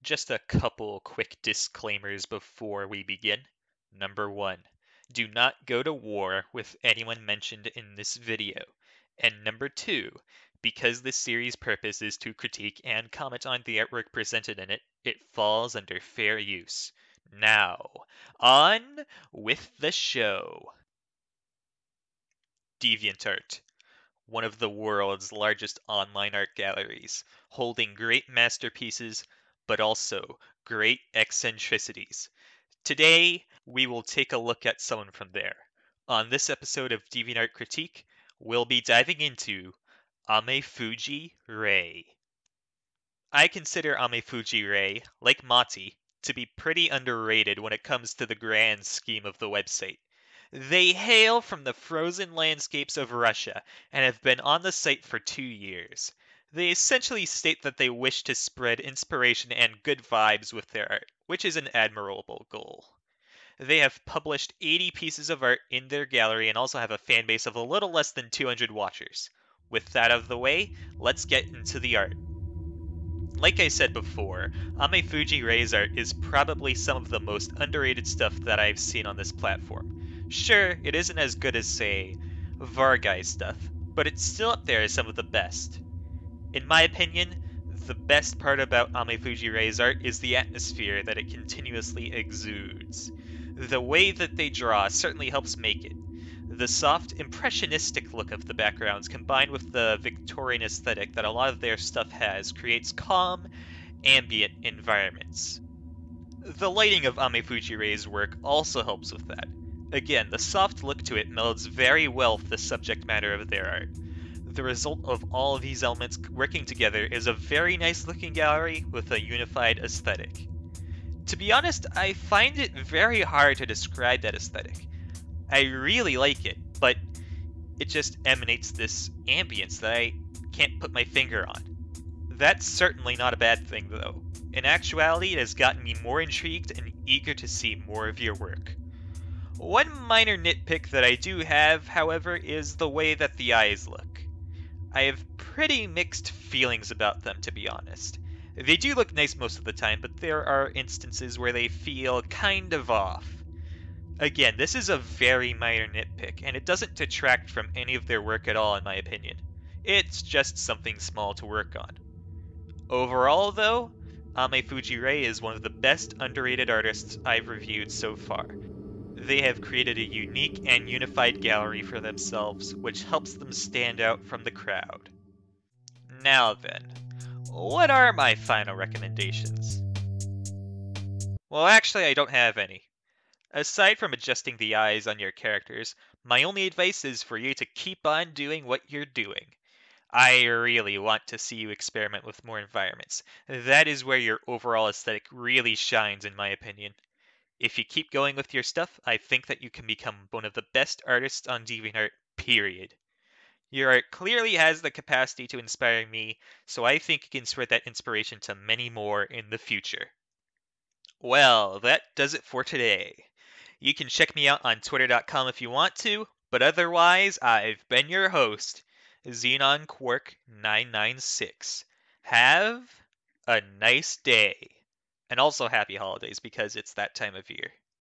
Just a couple quick disclaimers before we begin. Number one, do not go to war with anyone mentioned in this video. And number two, because this series' purpose is to critique and comment on the artwork presented in it, it falls under fair use. Now, on with the show. Deviantart, one of the world's largest online art galleries, holding great masterpieces, but also great eccentricities. Today, we will take a look at someone from there. On this episode of Deviantart Critique, we'll be diving into amefuji-rei. I consider amefuji-rei, like Mati, to be pretty underrated when it comes to the grand scheme of the website. They hail from the frozen landscapes of Russia and have been on the site for 2 years. They essentially state that they wish to spread inspiration and good vibes with their art, which is an admirable goal. They have published 80 pieces of art in their gallery and also have a fan base of a little less than 200 watchers. With that out of the way, let's get into the art. Like I said before, amefuji-rei's art is probably some of the most underrated stuff that I've seen on this platform. Sure, it isn't as good as, say, Vargai's stuff, but it's still up there as some of the best. In my opinion, the best part about amefuji-rei's art is the atmosphere that it continuously exudes. The way that they draw certainly helps make it. The soft, impressionistic look of the backgrounds combined with the Victorian aesthetic that a lot of their stuff has creates calm, ambient environments. The lighting of amefuji-rei's work also helps with that. Again, the soft look to it melds very well with the subject matter of their art. The result of all of these elements working together is a very nice looking gallery with a unified aesthetic. To be honest, I find it very hard to describe that aesthetic. I really like it, but it just emanates this ambience that I can't put my finger on. That's certainly not a bad thing, though. In actuality, it has gotten me more intrigued and eager to see more of your work. One minor nitpick that I do have, however, is the way that the eyes look. I have pretty mixed feelings about them, to be honest. They do look nice most of the time, but there are instances where they feel kind of off. Again, this is a very minor nitpick, and it doesn't detract from any of their work at all in my opinion. It's just something small to work on. Overall, though, amefuji-rei is one of the best underrated artists I've reviewed so far. They have created a unique and unified gallery for themselves, which helps them stand out from the crowd. Now then, what are my final recommendations? Well, actually, I don't have any. Aside from adjusting the eyes on your characters, my only advice is for you to keep on doing what you're doing. I really want to see you experiment with more environments. That is where your overall aesthetic really shines, in my opinion. If you keep going with your stuff, I think that you can become one of the best artists on DeviantArt, period. Your art clearly has the capacity to inspire me, so I think you can spread that inspiration to many more in the future. Well, that does it for today. You can check me out on twitter.com if you want to, but otherwise, I've been your host, XenonQuark996. Have a nice day. And also happy holidays because it's that time of year.